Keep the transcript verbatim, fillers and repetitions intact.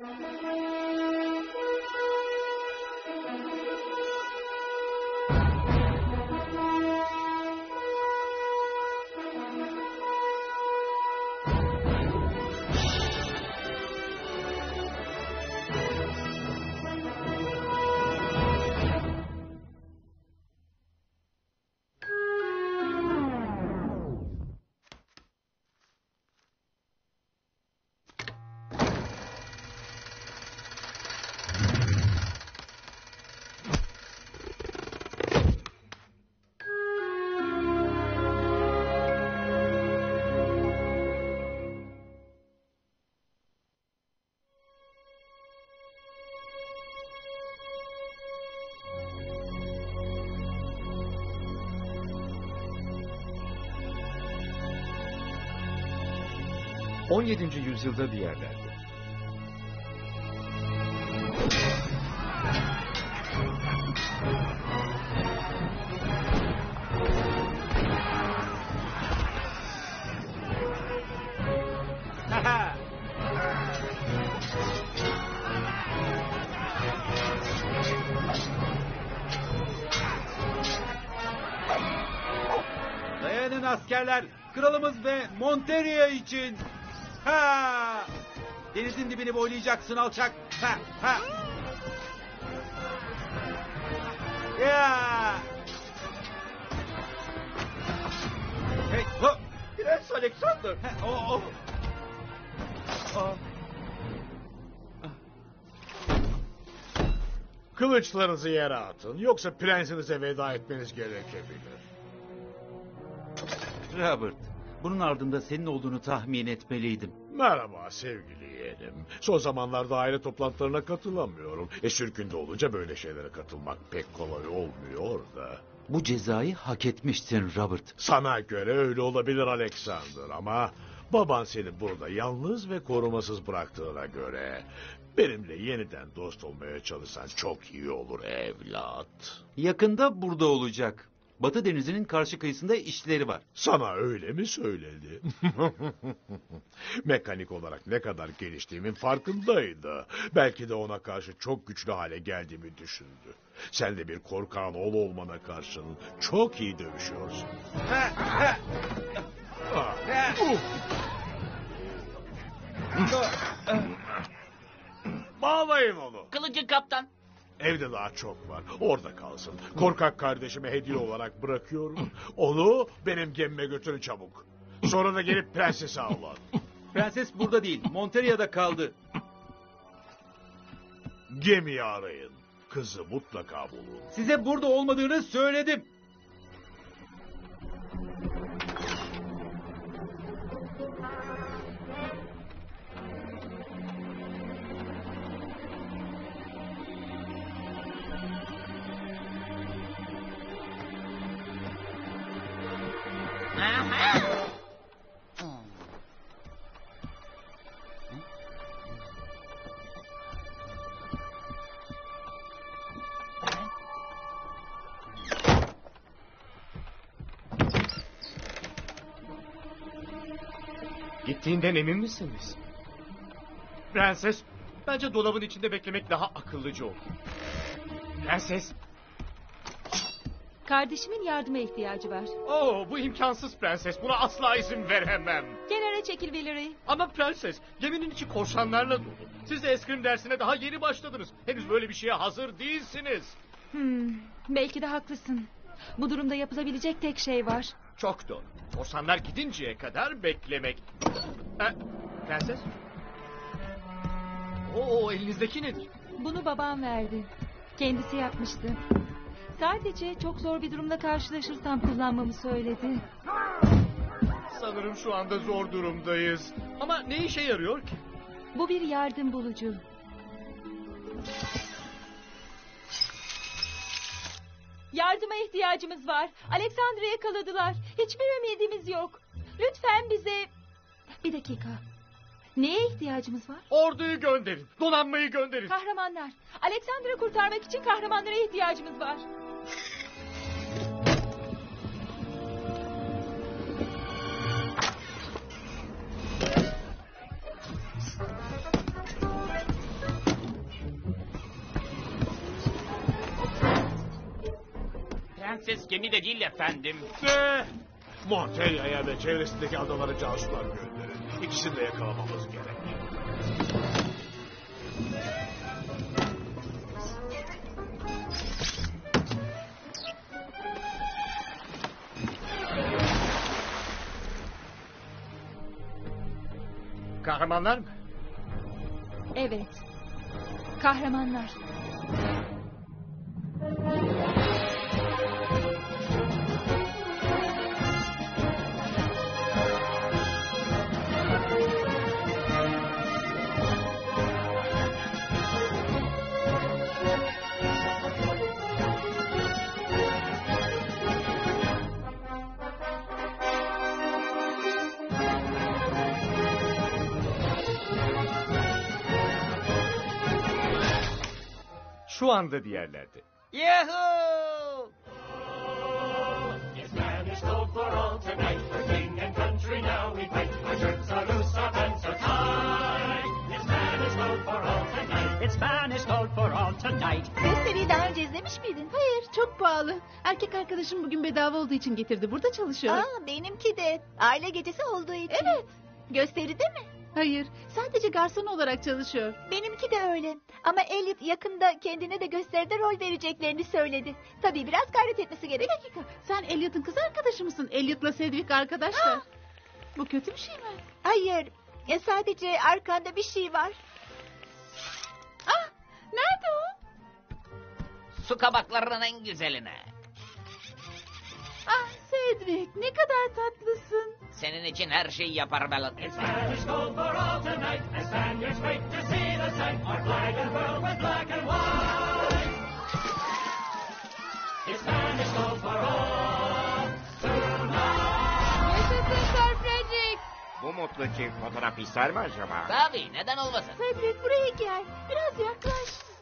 on yedinci yüzyılda bir yerlerde. Dayanın askerler, kralımız ve Monteria için. Ha! Denizin dibini boylayacaksın alçak. Ha! Ha! Ya! Hey, ho! Prens Alexander. Ha, o, o. O. Kılıçlarınızı yere atın, yoksa prensinize veda etmeniz gerekebilir. Robert, bunun ardında senin olduğunu tahmin etmeliydim. Merhaba sevgili yeğenim. Son zamanlarda aile toplantılarına katılamıyorum. E sürkünde olunca böyle şeylere katılmak pek kolay olmuyor da. Bu cezayı hak etmişsin Robert. Sana göre öyle olabilir Alexander ama... baban seni burada yalnız ve korumasız bıraktığına göre... benimle yeniden dost olmaya çalışsan çok iyi olur evlat. Yakında burada olacak. Batı Denizi'nin karşı kıyısında işleri var. Sana öyle mi söyledi? Mekanik olarak ne kadar geliştiğimin farkındaydı. Belki de ona karşı çok güçlü hale geldiğimi düşündü. Sen de bir korkağın oğlu olmana karşın çok iyi dövüşüyorsun. Ah, uh. Bağlayın onu. Kılıcı kaptan. Evde daha çok var. Orada kalsın. Korkak kardeşime hediye olarak bırakıyorum. Onu benim gemime götürün çabuk. Sonra da gelip prensesi avlan. Prenses burada değil, Monteria'da kaldı. Gemiyi arayın. Kızı mutlaka bulun. Size burada olmadığını söyledim. Gittiğinden emin misiniz? Prenses, bence dolabın içinde beklemek daha akıllıca olur. Prenses. Kardeşimin yardıma ihtiyacı var. Oo, bu imkansız prenses. Buna asla izin veremem. Kenara çekil Valerie. Ama prenses, geminin içi korsanlarla dolu. Siz de eskrim dersine daha yeni başladınız. Henüz böyle bir şeye hazır değilsiniz. Hmm, belki de haklısın. Bu durumda yapılabilecek tek şey var. Çok doğru. Korsanlar gidinceye kadar beklemek. Ha, prenses? Oo, elinizdeki nedir? Bunu babam verdi. Kendisi yapmıştı. Sadece çok zor bir durumla karşılaşırsam kullanmamı söyledi. Sanırım şu anda zor durumdayız. Ama ne işe yarıyor ki? Bu bir yardım bulucu. Yardıma ihtiyacımız var. Alexander'ı yakaladılar. Hiçbir ümidimiz yok. Lütfen bize... Bir dakika. Neye ihtiyacımız var? Orduyu gönderin. Donanmayı gönderin. Kahramanlar. Alexander'ı kurtarmak için kahramanlara ihtiyacımız var. Prenses gemide değil efendim. Ne? Monteria'ya ve çevresindeki adalara casuslar gönderin. İkisini de yakalamamız gerek. Kahramanlar mı? Evet. Kahramanlar. Şu anda bir yerlerde. Yahoo! Gösteriyi daha önce izlemiş miydin? Hayır, çok pahalı. Erkek arkadaşım bugün bedava olduğu için getirdi. Burada çalışıyor. Aa, benimki de. Aile gecesi olduğu için. Evet. Gösteride mi? Hayır, sadece garson olarak çalışıyor. Benimki de öyle. Ama Elliot yakında kendine de gösteride rol vereceklerini söyledi. Tabii biraz gayret etmesi gerek. Bir dakika, sen Elliot'ın kız arkadaşı mısın? Elliot'la Cedric arkadaşlar. Bu kötü bir şey mi? Hayır. E, sadece arkanda bir şey var. Ah, nerede o? Su kabaklarının en güzeline. Ah Cedric, ne kadar tatlısın. Senin için her şeyi yapar Bellot. Yaşasın Sir Frederick. Bu mutlu çift fotoğraf ister mi acaba? Tabii, neden olmasın? Cedric buraya gel. Biraz yaklaş.